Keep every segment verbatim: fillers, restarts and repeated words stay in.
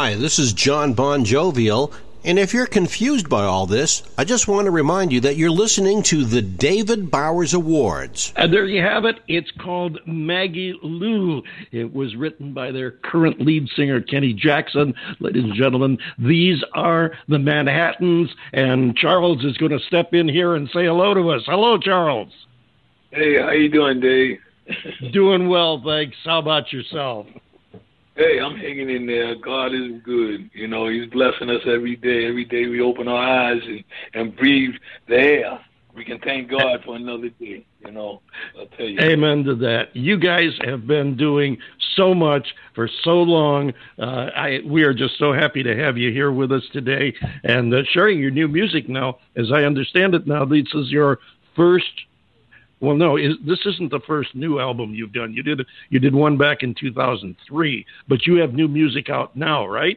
Hi, this is John Bon Jovial, and if you're confused by all this, I just want to remind you that you're listening to the David Bowers Awards. And there you have it. It's called Maggie Lou. It was written by their current lead singer, Kenny Jackson. Ladies and gentlemen, these are the Manhattans, and Charles is going to step in here and say hello to us. Hello, Charles. Hey, how you doing, Dave? Doing well, thanks. How about yourself? Hey, I'm hanging in there. God is good. You know, he's blessing us every day. Every day we open our eyes and, and breathe the air. We can thank God for another day, you know, I'll tell you. Amen to that. You guys have been doing so much for so long. Uh, I, we are just so happy to have you here with us today and uh, sharing your new music now. As I understand it now, this is your first Well, no, is, this isn't the first new album you've done. You did you did one back in two thousand three, but you have new music out now, right?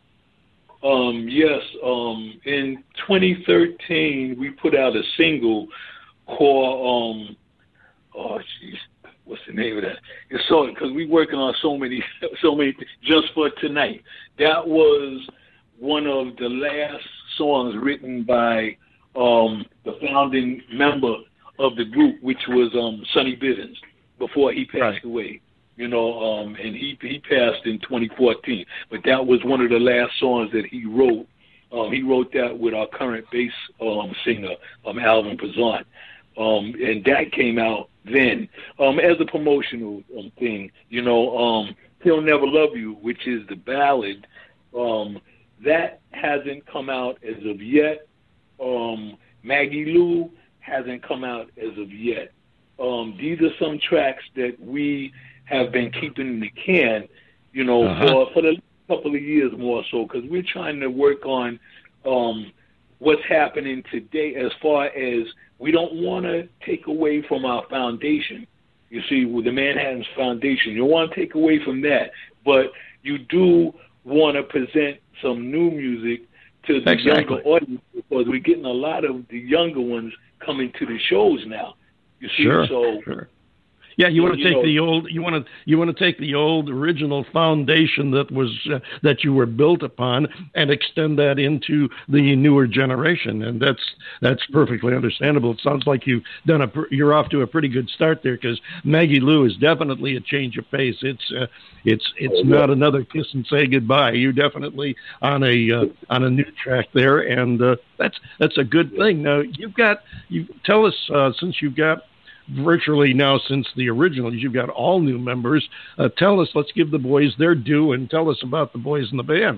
Um, yes. Um, in twenty thirteen, we put out a single called, um, oh, jeez, what's the name of that? It's so, because we're working on so many, so many, just for tonight. That was one of the last songs written by um, the founding member of the group, which was um, Sonny Bivens, before he passed right. away. You know, um, and he he passed in twenty fourteen. But that was one of the last songs that he wrote. Um, he wrote that with our current bass um, singer, um, Alvin Pazant. Um, and that came out then um, as a promotional um, thing. You know, um, He'll Never Love You, which is the ballad, um, that hasn't come out as of yet. Um, Maggie Lou hasn't come out as of yet. Um, these are some tracks that we have been keeping in the can, you know, uh-huh. for, for the couple of years more so, because we're trying to work on um, what's happening today as far as we don't want to take away from our foundation. You see, with the Manhattan's Foundation, you want to take away from that, but you do want to present some new music to the exactly. younger audience, because we're getting a lot of the younger ones coming to the shows now. You see, sure, so sure. Yeah, you want to you take know, the old, you want to you want to take the old original foundation that was uh, that you were built upon and extend that into the newer generation, and that's that's perfectly understandable. It sounds like you've done a you're off to a pretty good start there, because Maggie Lou is definitely a change of pace. It's uh, it's it's oh, not yeah. another kiss and say goodbye. You're definitely on a uh, on a new track there, and uh, that's that's a good thing. Now you've got you tell us uh, since you've got. virtually now since the original, you've got all new members. Uh, tell us, let's give the boys their due and tell us about the boys in the band.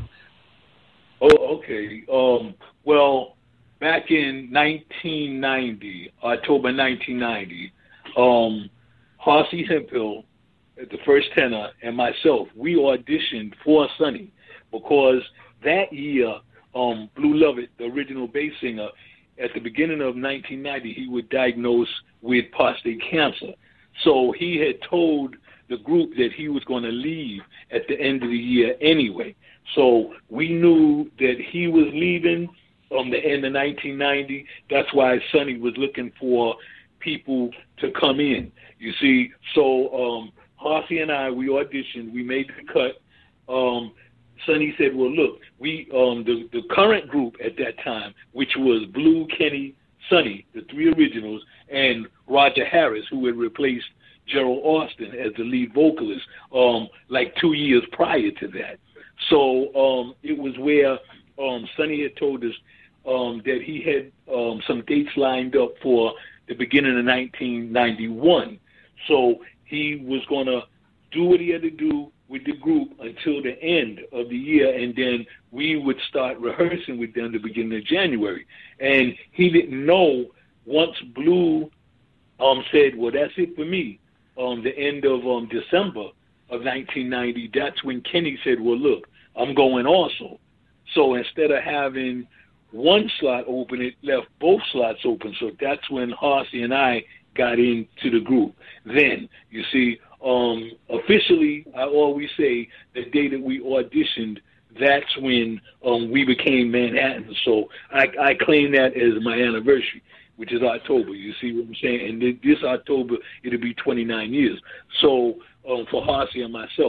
Oh, okay. Um, well, back in nineteen ninety, October nineteen ninety, um, Horsey Hemphill, the first tenor, and myself, we auditioned for Sonny, because that year, um, Blue Lovett, the original bass singer, at the beginning of nineteen ninety, he was diagnosed with prostate cancer. So he had told the group that he was going to leave at the end of the year anyway. So we knew that he was leaving on the end of nineteen ninety. That's why Sonny was looking for people to come in. You see, so um, Horsey and I, we auditioned, we made the cut. Um, Sonny said, well, look, we um, the, the current group at that time, which was Blue, Kenny, Sonny, the three originals, and Roger Harris, who had replaced Gerald Austin as the lead vocalist, um, like two years prior to that. So um, it was where um, Sonny had told us um, that he had um, some dates lined up for the beginning of nineteen ninety-one. So he was going to do what he had to do with the group until the end of the year, and then we would start rehearsing with them the beginning of January. And he didn't know, once Blue um, said, well, that's it for me, um, the end of um, December of nineteen ninety, that's when Kenny said, well, look, I'm going also. So instead of having one slot open, it left both slots open. So that's when Horsey and I got into the group. Then, you see, Um, officially, I always say the day that we auditioned, that's when um, we became Manhattan. So I, I claim that as my anniversary, which is October. You see what I'm saying? And this October, it'll be twenty-nine years. So um, for Horsey and myself.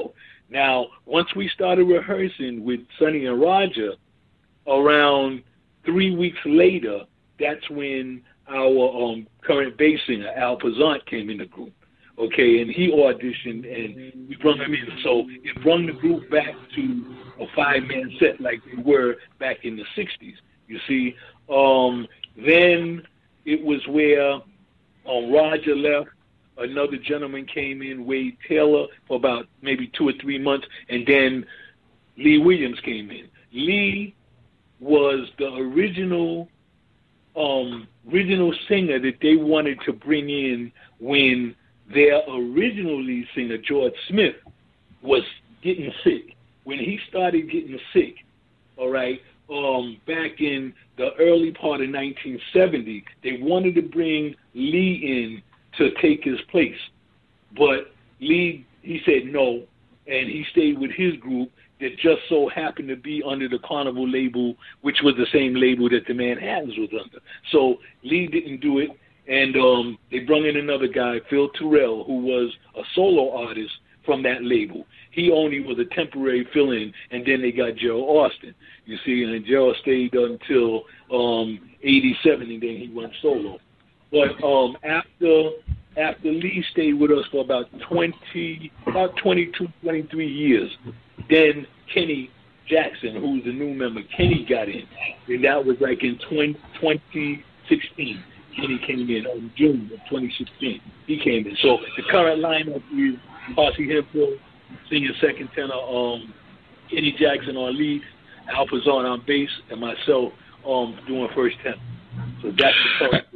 Now, once we started rehearsing with Sonny and Roger, around three weeks later, that's when our um, current bass singer, Al Pazant, came in the group. Okay, and he auditioned, and we brought him in. So it brought the group back to a five-man set like they were back in the sixties. You see, um, then it was where um, Roger left. Another gentleman came in, Wade Taylor, for about maybe two or three months, and then Lee Williams came in. Lee was the original um, original singer that they wanted to bring in when their original lead singer, George Smith, was getting sick. When he started getting sick, all right, um, back in the early part of nineteen seventy, they wanted to bring Lee in to take his place. But Lee, he said no, and he stayed with his group that just so happened to be under the Carnival label, which was the same label that the Manhattans was under. So Lee didn't do it, and um, they brought in another guy, Phil Terrell, who was a solo artist from that label. He only was a temporary fill-in, and then they got Gerald Austin, you see, and Gerald stayed until um, eighty-seven, and then he went solo. But um, after after Lee stayed with us for about twenty, about twenty-two, twenty-three years, then Kenny Jackson, who's the new member, Kenny got in, and that was like in twenty sixteen. Kenny came in in June of twenty sixteen. He came in. So the current lineup is Posse Hemphill, singing second tenor, um, Kenny Jackson on lead, Al Pazant on bass, and myself um, doing first tenor. So that's the current.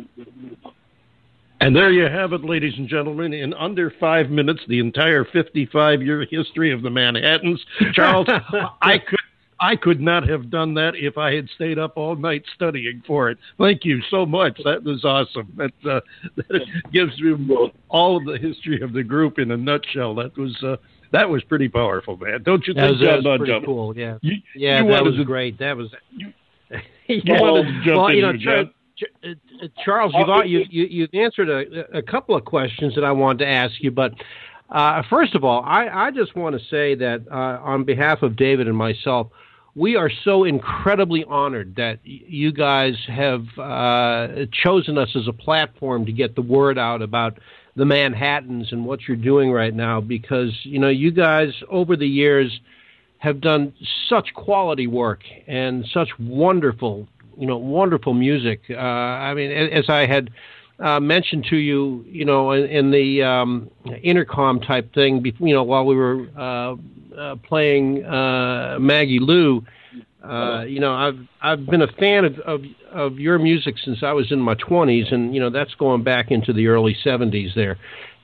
And there you have it, ladies and gentlemen. In under five minutes, the entire fifty-five-year history of the Manhattans. Charles, I could I could not have done that if I had stayed up all night studying for it. Thank you so much. That was awesome. That, uh, that gives you all of the history of the group in a nutshell. That was uh, that was pretty powerful, man. Don't you think? That was, that was pretty cool. Yeah, you, yeah, you that was to, great. That was. You, you you wanted to jump well, in you know, here, Char- Charles, you've, you, you, you've answered a, a couple of questions that I wanted to ask you, but uh, first of all, I, I just want to say that uh, on behalf of David and myself, we are so incredibly honored that you guys have uh, chosen us as a platform to get the word out about the Manhattans and what you're doing right now, because, you know, you guys over the years have done such quality work and such wonderful you know, wonderful music. Uh, I mean, as I had uh, mentioned to you, you know, in, in the um, intercom type thing, you know, while we were uh, uh, playing uh, Maggie Lou, uh, you know, I've I've been a fan of, of of your music since I was in my twenties, and you know, that's going back into the early seventies there,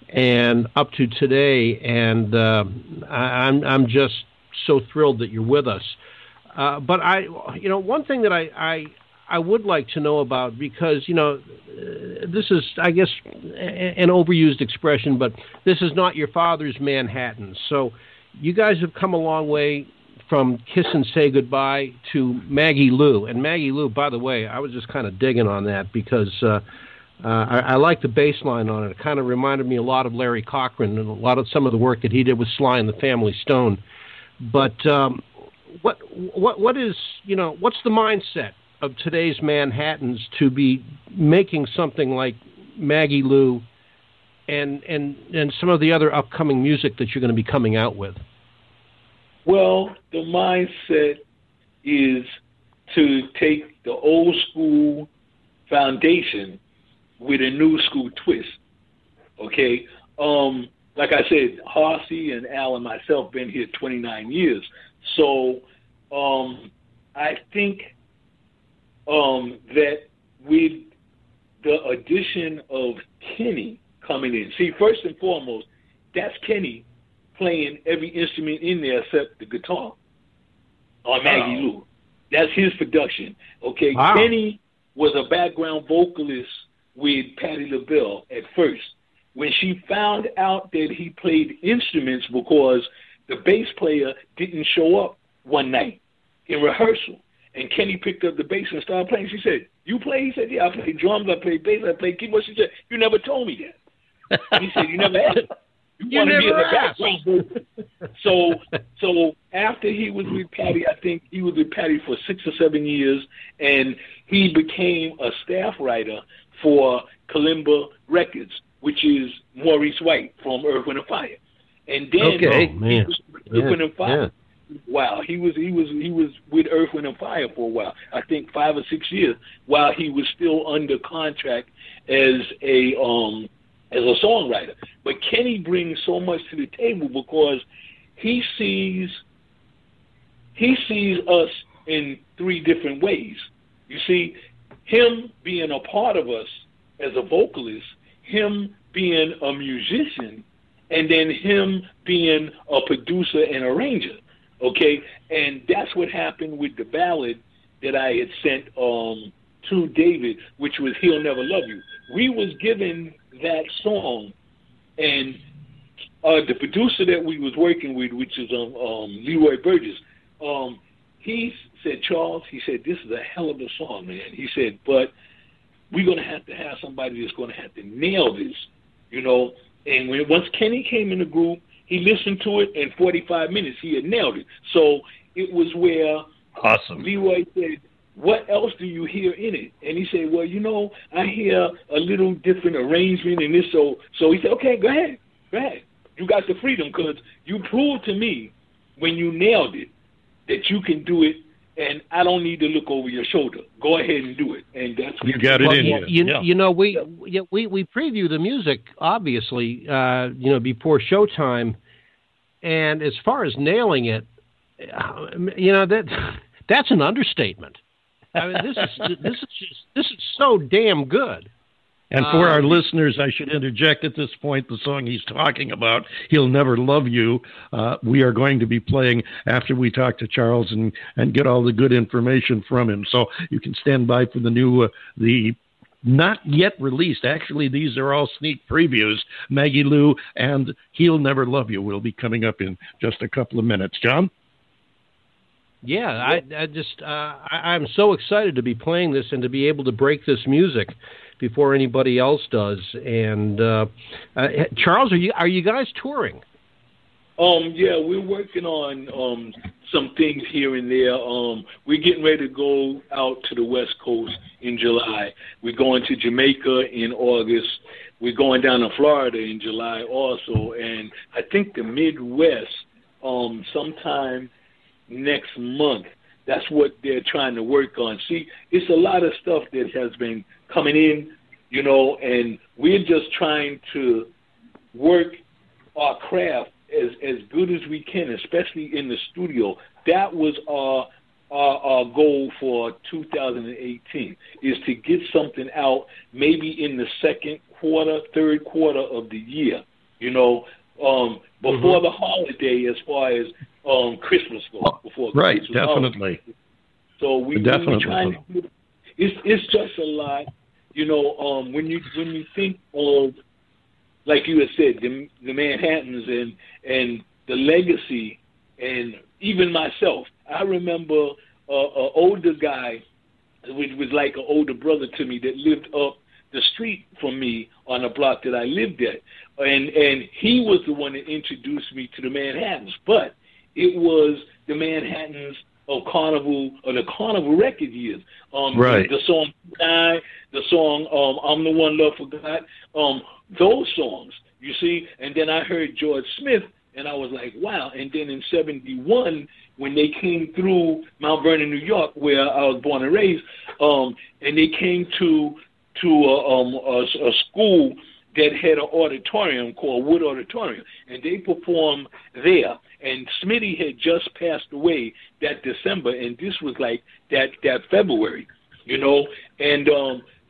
and up to today. And uh, I, I'm I'm just so thrilled that you're with us. Uh, but I, you know, one thing that I, I I would like to know about, because, you know, uh, this is, I guess, a, an overused expression, but this is not your father's Manhattan. So you guys have come a long way from Kiss and Say Goodbye to Maggie Lou. And Maggie Lou, by the way, I was just kind of digging on that because uh, uh, I, I like the bass line on it. It kind of reminded me a lot of Larry Cochran and a lot of some of the work that he did with Sly and the Family Stone. But um, what what what is, you know, what's the mindset of today's Manhattans to be making something like Maggie Lou and and and some of the other upcoming music that you're going to be coming out with? Well, the mindset is to take the old school foundation with a new school twist. Okay, um, like I said, Horsey and Al and myself been here twenty-nine years, so um, I think um, that with the addition of Kenny coming in, see, first and foremost, that's Kenny playing every instrument in there except the guitar on Maggie wow. Lou. That's his production. Okay, wow. Kenny was a background vocalist with Patti LaBelle at first. When she found out that he played instruments because the bass player didn't show up one night in rehearsal, and Kenny picked up the bass and started playing, she said, "You play?" He said, "Yeah, I play drums, I play bass, I play keyboard." She said, "You never told me that." He said, "You never asked." You, you want to be in never the asked. background. so, so after he was with Patty, I think he was with Patty for six or seven years, and he became a staff writer for Kalimba Records, which is Maurice White from Earth, Wind and Fire. And then okay, oh, man. Earth, yeah, Wind and Fire. Yeah. Wow, he was he was he was with Earth, Wind and Fire for a while. I think five or six years, while he was still under contract as a um as a songwriter. But Kenny brings so much to the table because he sees he sees us in three different ways. You see, him being a part of us as a vocalist, him being a musician, and then him being a producer and arranger. Okay, and that's what happened with the ballad that I had sent um, to David, which was "He'll Never Love You." We was given that song, and uh, the producer that we was working with, which is um, um, Leroy Burgess, um, he said, "Charles," he said, "this is a hell of a song, man." He said, "But we're gonna have to have somebody that's gonna have to nail this, you know." And when once Kenny came in the group, he listened to it in forty-five minutes. He had nailed it. So it was where awesome. Leroy said, "What else do you hear in it?" And he said, "Well, you know, I hear a little different arrangement in this." So, so he said, "Okay, go ahead, go ahead. You got the freedom because you proved to me when you nailed it that you can do it, and I don't need to look over your shoulder. Go ahead and do it." And that's what you got it well, in you, you. You, yeah. you know, we we we preview the music obviously, uh, you know, before showtime, and as far as nailing it, you know that that's an understatement. I mean, this is this is just this is so damn good. And for our um, listeners, I should interject at this point the song he's talking about, "He'll Never Love You," uh, we are going to be playing after we talk to Charles and, and get all the good information from him. So you can stand by for the new, uh, the not yet released, actually these are all sneak previews, Maggie Lou and "He'll Never Love You" will be coming up in just a couple of minutes. John? Yeah, I, I just uh, I, I'm so excited to be playing this and to be able to break this music before anybody else does. And uh, uh, Charles, are you are you guys touring? Um, yeah, we're working on um, some things here and there. Um, we're getting ready to go out to the West Coast in July. We're going to Jamaica in August. We're going down to Florida in July also. And I think the Midwest um, sometime next month. That's what they're trying to work on. See, it's a lot of stuff that has been coming in, you know, and we're just trying to work our craft as as good as we can, especially in the studio. That was our our, our goal for two thousand eighteen, is to get something out maybe in the second quarter, third quarter of the year, you know, um, before mm-hmm. the holiday, as far as um, Christmas goes. Before right, Christmas definitely. holiday. So we, definitely. we're trying to do, it's it's just a lot, you know. Um, when you when you think of, like you had said, the, the Manhattans and and the legacy, and even myself, I remember uh, an older guy, which was like an older brother to me, that lived up the street from me on a block that I lived at, and and he was the one that introduced me to the Manhattans, but it was the Manhattans of Carnival, or the Carnival record years. Um, right. The, the song "Die," the song um, "I'm the One Love Forgot," um, those songs, you see. And then I heard George Smith, and I was like, wow. And then in seventy-one, when they came through Mount Vernon, New York, where I was born and raised, um, and they came to to a, um, a, a school that had an auditorium called Wood Auditorium, and they performed there. And Smitty had just passed away that December, and this was like that that February, you know. And um,